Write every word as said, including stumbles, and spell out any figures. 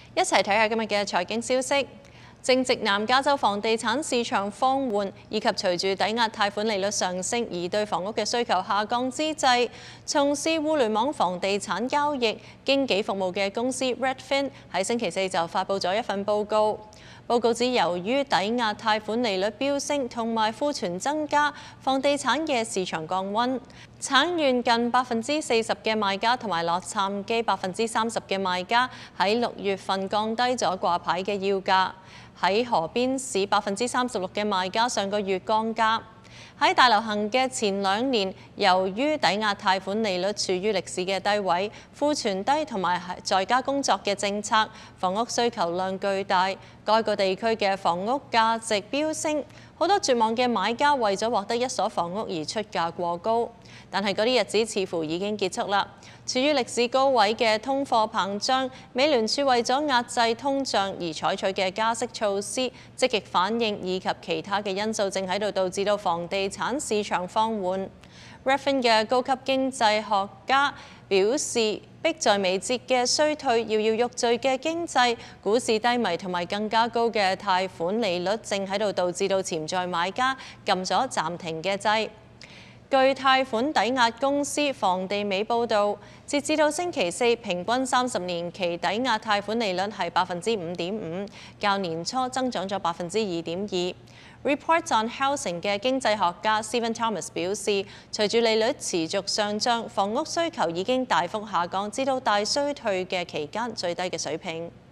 一齊睇下今日嘅財經消息。正值南加州房地產市場放緩，以及隨住抵押貸款利率上升而對房屋嘅需求下降之際，從事互聯網房地產交易經紀服務嘅公司 Redfin 喺星期四就發布咗一份報告。報告指，由於抵押貸款利率飆升同埋庫存增加，房地產嘅市場降溫。橙縣近百分之四十嘅賣家同埋洛杉磯百分之三十嘅賣家喺六月份降低咗掛牌嘅要價。喺河邊市百分之三十六嘅賣家上個月降價。喺大流行嘅前兩年，由於抵押貸款利率處於歷史嘅低位、庫存低同埋在家工作嘅政策，房屋需求量巨大，該個地區嘅房屋價值飆升，好多絕望嘅買家為咗獲得一所房屋而出價過高。但係嗰啲日子似乎已經結束啦。處於歷史高位嘅通貨膨脹，美聯儲為咗壓制通脹而採取嘅加息措施，積極反應以及其他嘅因素正喺度導致到房地產市場放緩。Redfin 嘅高級經濟學家表示，迫在眉睫嘅衰退、搖搖欲墜嘅經濟、股市低迷同埋更加高嘅貸款利率，正喺度導致到潛在買家撳咗暫停嘅掣。據貸款抵押公司房地美報導，截至到星期四，平均三十年期抵押貸款利率係百分之五點五，較年初增長咗百分之二點二。Reports on Housing 嘅經濟學家 Stephen Thomas 表示，隨住利率持續上漲，房屋需求已經大幅下降，至到大衰退嘅期間最低嘅水平。